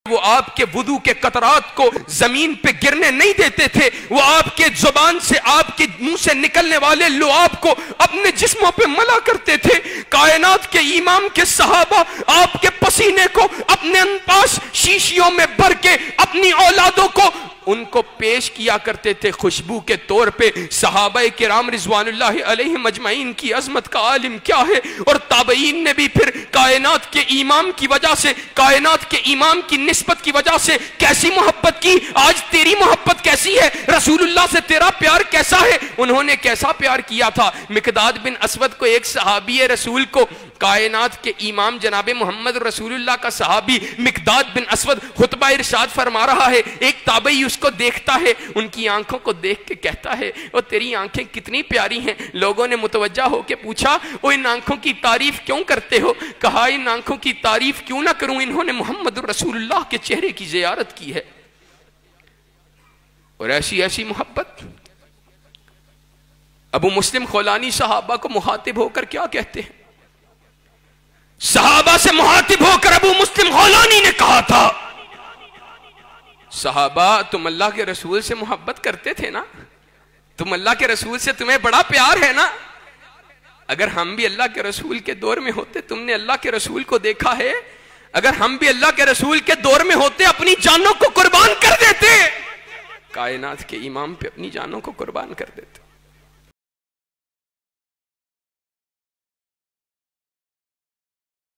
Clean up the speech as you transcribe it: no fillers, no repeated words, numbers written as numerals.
وہ آپ کے وضو کے قطرات کو زمین پہ گرنے نہیں دیتے تھے، وہ آپ کے زبان سے، آپ کے منہ سے نکلنے والے لعاب کو اپنے جسموں پہ ملا کرتے تھے۔ کائنات کے امام کے صحابہ آپ کے پسینے کو اپنے پاس شیشیوں میں بھر کے اپنی اولادوں کو ان کو پیش کیا کرتے تھے خوشبو کے طور پہ۔ صحابہ کرام رضوان اللہ علیہم اجمعین کی عظمت کا عالم کیا ہے، اور تابعین نے بھی پھر کائنات کے امام کی وجہ سے، کائنات کے امام کی نسبت کی وجہ سے کیسی محبت کی۔ آج تیری محبت کیسی ہے، رسول اللہ سے تیرا پیار کیسا ہے؟ انہوں نے کیسا پیار کیا تھا۔ مقداد بن اسود کو، ایک صحابی رسول کو، کائنات کے امام جناب محمد رسول اللہ کا صحابی مقداد بن اسود خطبہ ارشاد فرما رہا ہے، ایک تابعی اس کو دیکھتا ہے، ان کی آنکھوں کو دیکھ کے کہتا ہے، او تیری آنکھیں کتنی پیاری ہیں۔ لوگوں نے متوجہ ہو کے پوچھا، او ان آنکھوں کی تعریف کیوں کرتے ہو؟ کہا ان آنکھوں کی تعریف کیوں نہ کروں، انہوں نے محمد رسول اللہ کے چہرے کی زیارت کی ہے۔ اور ایسی ایسی محبت۔ ابو مسلم خولانی صحابہ کو مخاطب ہو کر کیا کہتے ہیں؟ صحابہ سے مخاطب ہو کر ابو مسلم خولانی نے کہا تھا، صحابہ تم اللہ کے رسول سے محبت کرتے تھے نا، تم اللہ کے رسول سے تمہیں بڑا پیار ہے نا، اگر ہم بھی اللہ کے رسول کے دور میں ہوتے، تم نے اللہ کے رسول کو دیکھا ہے، اگر ہم بھی اللہ کے رسول کے دور میں ہوتے اپنی جانوں کو قربان کر دیتے، کائنات کے امام پہ اپنی جانوں کو قربان کر دیتے۔